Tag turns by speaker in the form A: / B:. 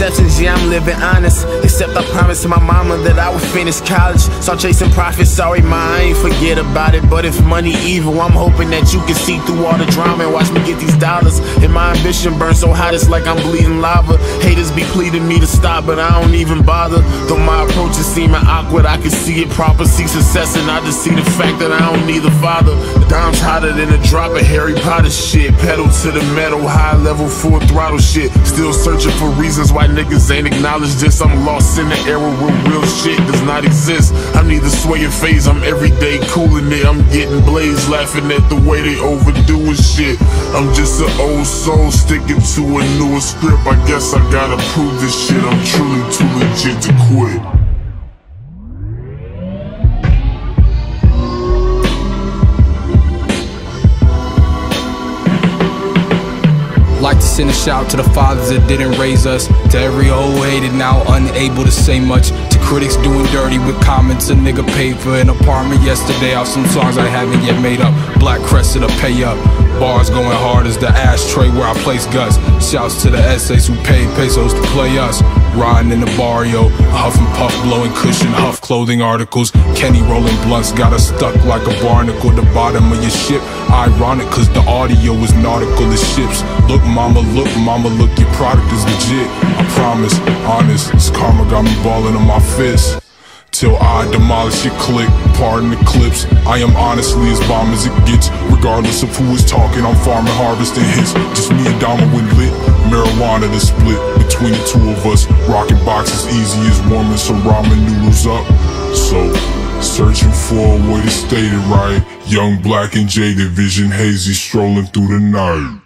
A: exceptions, yeah, I'm living honest. Except I promised my mama that I would finish college. Start chasing profits, sorry ma, I ain't forget about it. But if money evil, I'm hoping that you can see through all the drama and watch me get these dollars. And my ambition burns so hot it's like I'm bleeding lava. Haters be pleading me to stop, but I don't even bother. Though my approach is seeming awkward, I can see it proper. See success and I just see the fact that I don't need a father. The dime's hotter than a drop of Harry Potter shit. Pedal to the metal, high level, full throttle shit. Still searching for reasons why niggas ain't acknowledged this. I'm lost in the era where real shit does not exist. I'm neither swaying phase, I'm everyday cooling it. I'm getting blazed, laughing at the way they overdoing shit. I'm just an old soul sticking to a newer script. I guess I gotta prove this shit, I'm truly too legit to quit.
B: Like to send a shout to the fathers that didn't raise us. To every old hated now unable to say much. To critics doing dirty with comments. A nigga paid for an apartment yesterday off some songs I haven't yet made up. Black crested to pay up. Bars going hard as the ashtray where I place guts. Shouts to the essays who paid pesos to play us. Riding in the barrio, huff and puff blowing cushion, huff clothing articles. Kenny rolling blunts, got us stuck like a barnacle. The bottom of your ship, ironic cause the audio is nautical as ships. Look mama, look, your product is legit. I promise, honest, this karma got me balling on my fist. Till I demolish your clique, pardon the clips. I am honestly as bomb as it gets. Regardless of who is talking, I'm farming, harvesting hits. Just me and Dama when lit, marijuana to split between the two of us. Rocking boxes easy as warming some ramen noodles up. So, searching for a way to state it right. Young, black, and jaded, vision hazy, strolling through the night.